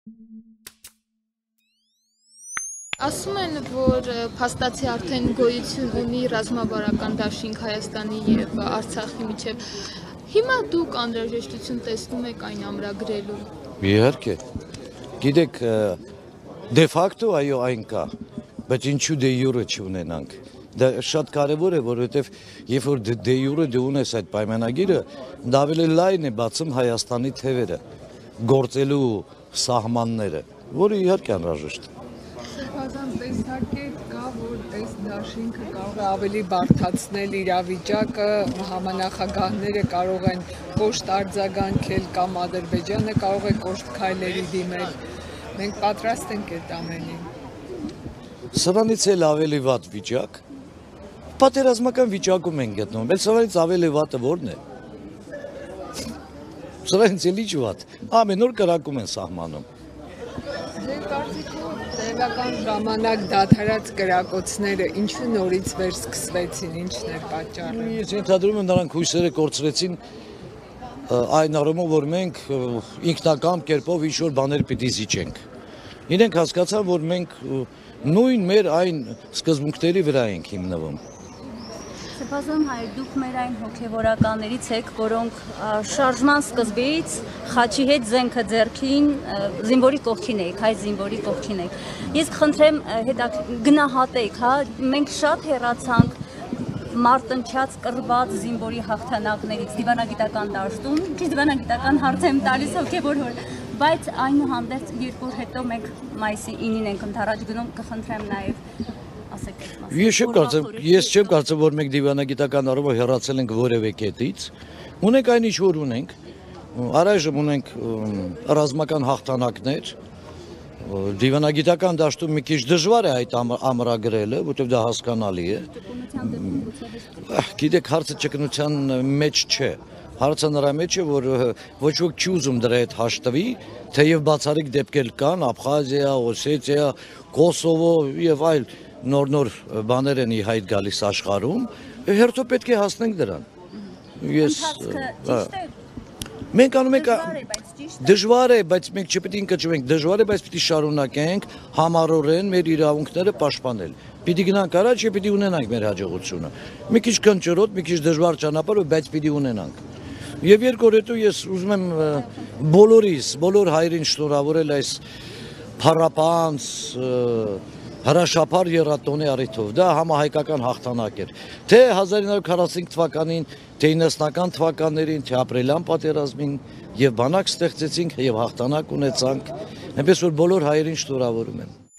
Ասում են, որ փաստացի արդեն գոյություն ունի ռազմավարական դաշինք Հայաստանի եւ Արցախի միջեւ։ Հիմա դուք անհրաժեշտություն տեսնում եք այն ամրագրելու։ Իհարկե։ Գիտեք, դե ֆակտո այո այն կա, բայց ինչու դե յուրը չունենանք։ Դա շատ կարևոր է, որովհետեւ երբ որ դե յուրը դու ունես այդ պայմանագիրը, դա ավելի լայն է բացում Հայաստանի թևերը, գործելու սահմանները, որը իհարկե անհրաժեշտ է։ Տեսակետ կա, որ այս դաշինքը կարող է ավելի բարդացնել իրավիճակը, համանախագահները կարող են կոշտ արձագանքել կամ Ադրբեջանը կարող է կոշտ քայլերի դիմել։ Մենք պատրաստ ենք այդ ամենին։ Սրանից էլ ավելի վատ վիճակ, պատերազմական վիճակում ենք գտնվում, բայց սրանից ավելի վատը որն է։ Սրանից էլ ինչ վատ, ամեն օր կրակում են սահմանում։ Ձեր կարծիքով տևական ժամանակ դադարած կրակոցները ինչու նորից վերսկսվեցին, ինչն էր պատճառը։ Ես ենթադրում եմ նրանք հույսերը կորցրեցին այն առումով, որ մենք ինքնակամ կերպով ինչ-որ բաներ պիտի զիջենք։ Իրենք հասկացան, որ մենք նույն մեր այն սկզբունքների վրա ենք հիմնվում։ Սեփազան հայր, դուք մեր այն հոգևորականներից եք, որոնք շարժման սկզբից խաչի հետ զենքը ձեռքին զինվորի կողքին եք, հայ զինվորի կողքին եք։ Ես կխնդրեմ գնահատեք, հա, մենք շատ հեռացանք մարտնչած կռված զինվորի հաղթանակներից դիվանագիտական դաշտում, քիչ դիվանագիտական հարց եմ տալիս հոգևոր հոր, բայց այնուհանդերձ երկու օր հետո մենք մայիսի 9-ին ենք ընդառաջ գնում, կխնդրեմ նաև Ես չեմ կարծում, որ մենք դիվանագիտական առումով հեռացել ենք որևէ կետից, ունենք այն ինչ որ ունենք, առայժմ ունենք ռազմական հաղթանակներ, դիվանագիտական դաշտում մի քիչ դժվար է այդ ամրագրելը, որտեղ դա հասկանալի է։ Գիտեք, հարցը ճկնության մեջ չէ, հարցը նրա մեջ է, որ ոչ ոք չի ուզում դրա հետ հաշտվի, թեև բացառիկ դեպքեր կան, Աբխազիա, Օսետիա, Կոսովո եւ այլ նոր բաներ են ի հայտ գալիս աշխարհում, հերթով պետք է հասնենք դրան։ Մենք անում ենք դժվար է, բայց մենք չպետք է ընկճվենք, դժվար է, բայց պիտի շարունակենք համառորեն մեր իրավունքները պաշտպանել։ Պիտի գնանք առաջ եւ պիտի ունենանք մեր հաջողությունը։ Մի քիչ կնճռոտ, մի քիչ դժվար ճանապարհ, բայց պիտի ունենանք։ Եվ երկու օր հետո ես ուզում եմ բոլոր հայրին շնորհավորել այս փառապանց հրաշափար եռատոնի առիթով, դա համահայկական հաղթանակ էր, թե 1945 թվականին, թե 90-ական թվականներին, թե ապրիլյան պատերազմին եւ բանակ ստեղծեցինք եւ հաղթանակ ունեցանք, այնպես որ բոլոր հայերին շնորհավորում եմ։